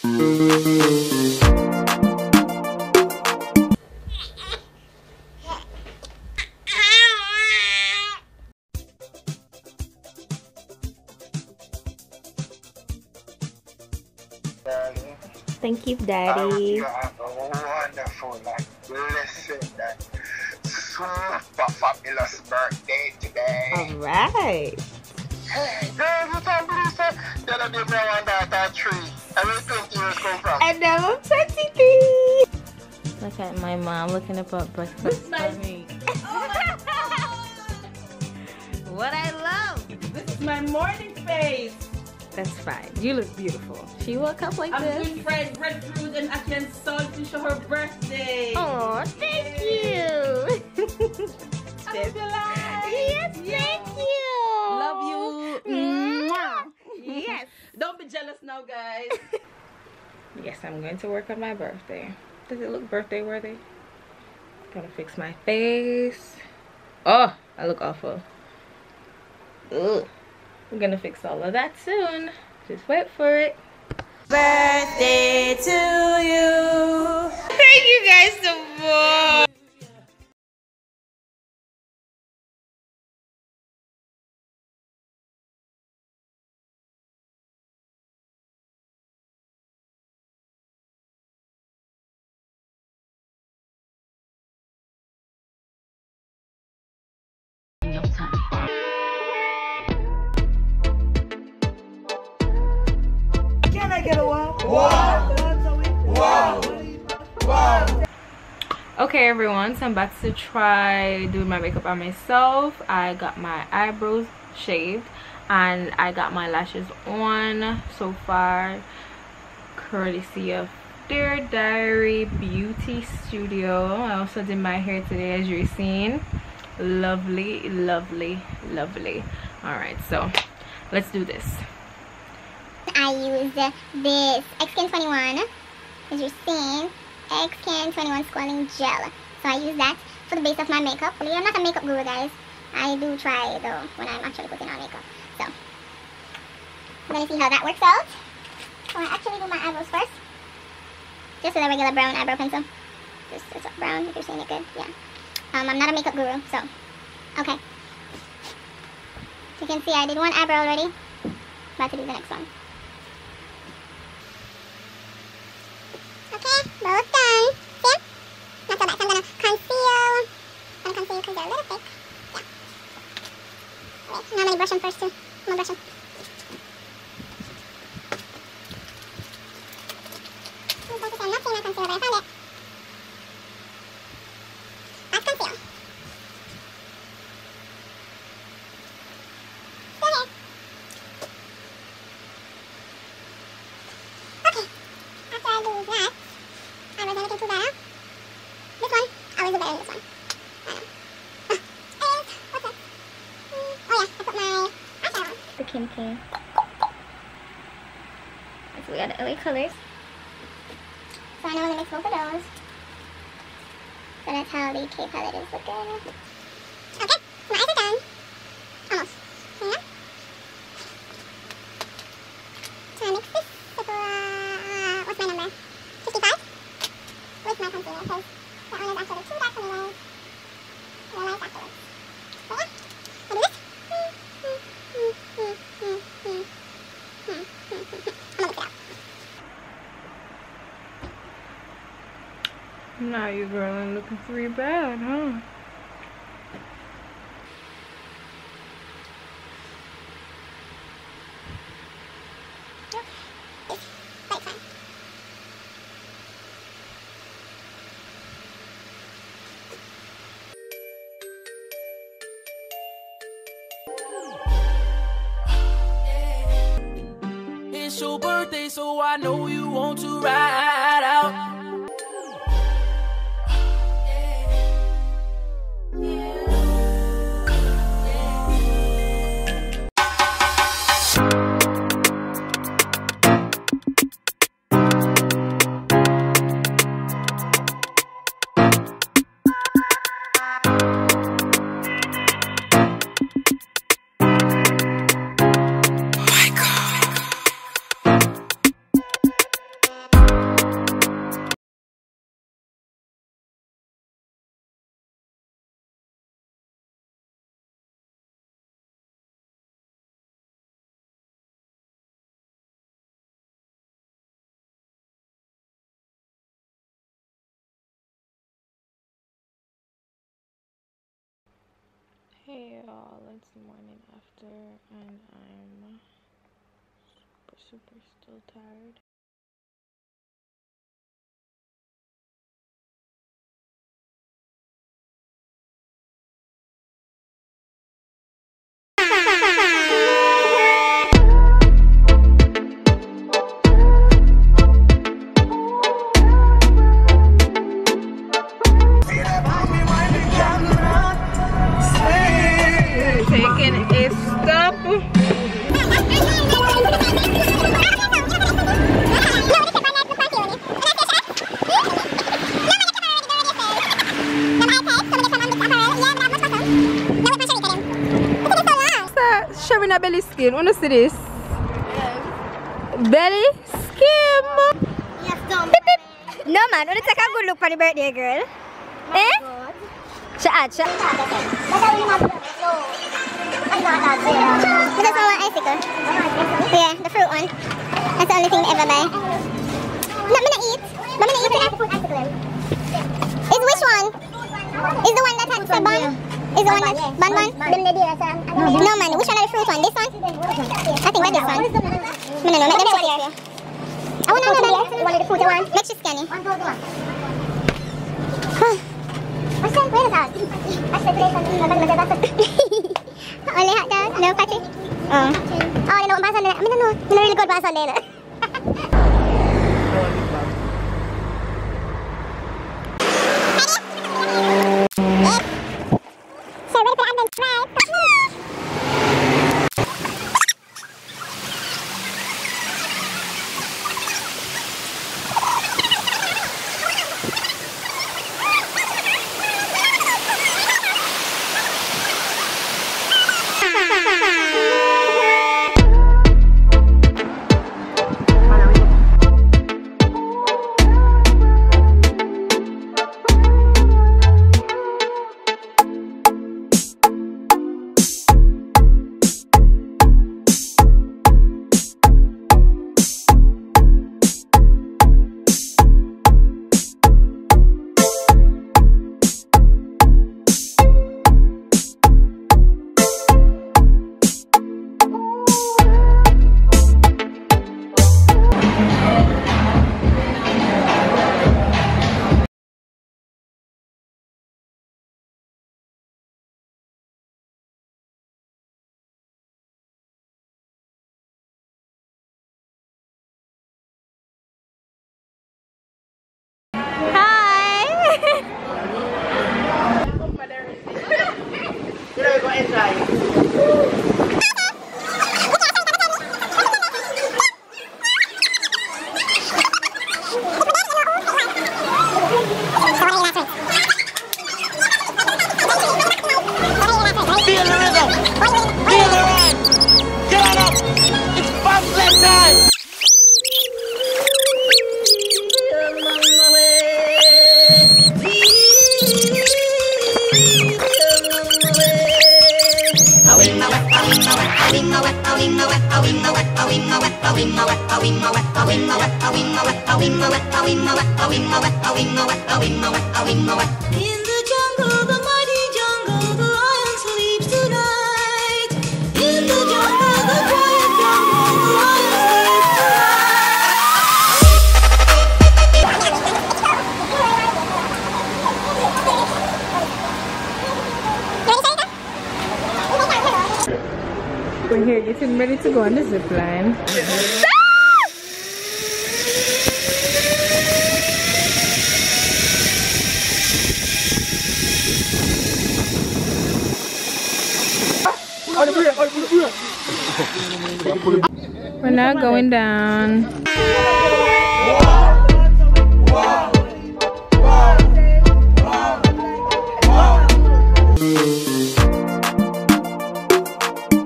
Thank you, Daddy. You have a wonderful, blessed, super fabulous birthday today. Alright. Hey, girl, you can't believe that the other day I went out at 3. And where 20 years come from? And now I'm 23. Look at my mom looking up at breakfast for me. What I love. This is my morning face. That's fine. You look beautiful. She woke up like I'm this. doing fried breadfruit and ackee and salt to show her birthday. Oh, thank you. Yes, Yes, thank you. Love you. Mwah. Yes. Don't be jealous now, guys. Yes, I'm going to work on my birthday. Does it look birthday worthy? Gotta fix my face. Oh, I look awful. Ugh. We're gonna fix all of that soon. Just wait for it. Birthday to you. Thank you guys so much. Can I get a wow? Wow! Wow! Wow! Okay everyone, so I'm about to try doing my makeup by myself. I got my eyebrows shaved and I got my lashes on so far, courtesy of Dear Diary Beauty Studio. I also did my hair today, as you're seeing. Lovely, lovely, lovely. All right, so let's do this. I used this X-Skin 21, as you're seeing, X-Skin 21 Squalling Gel. So I use that for the base of my makeup. Believe I'm not a makeup guru, guys. I do try though when I'm actually putting on makeup. So I'm gonna see how that works out. So I actually do my eyebrows first, just with a regular brown eyebrow pencil. Just brown, if you're seeing it good. Yeah. I'm not a makeup guru, so okay. You can see I did one eyebrow already. About to do the next one. Okay, both done. See? Not so bad. So I'm gonna conceal. I'm gonna conceal because they're a little thick. Yeah. Okay, now I'm gonna brush them first too. I'm gonna brush them. I'm not seeing my concealer, but I found it. That's conceal. Still here. Okay. After I do that, I was looking too bad. This one, I always do better than this one. I know. And what's that? Oh yeah, I put my eyeshadow on. The Kim K. So we got the LA colors. So I know I'm gonna mix both of those. So that's how the K palette is looking. Okay, my eyes are done. Almost. Yeah. So I mix this with, what's my number? 55? With my concealer, because that one is actually too dark for me, guys. I realized afterwards. So yeah, I do this. I'm gonna mix it out. Now you girl ain't looking pretty bad, huh? But it's fine. It's your birthday, so I know you want to ride out. Hey y'all, it's the morning after and I'm super still tired. Taking a stop. Showing a belly skin. Wanna see this? Belly skin. Beep, beep. No man, wanna take a good look for the birthday girl? Eh? Shut. This is our icicle. Yeah, the fruit one. That's the only thing we ever buy. No, I'm gonna eat. I'm gonna eat it. Is which one? Is the one that had the bun? Is the one that bun? No man, which one are the fruit one? This one? I think it's this one. No, make them check here. I wanna know that. One of the fruit one. Make sure scan it. Only hot dog? No patty? Oh, you know what I'm saying? I mean, no, really good pass on there. In the jungle, the mighty jungle, the lion sleeps tonight. In the jungle, the quiet jungle, the lion sleeps tonight. We're here getting ready to go on the zip line. We're now going down.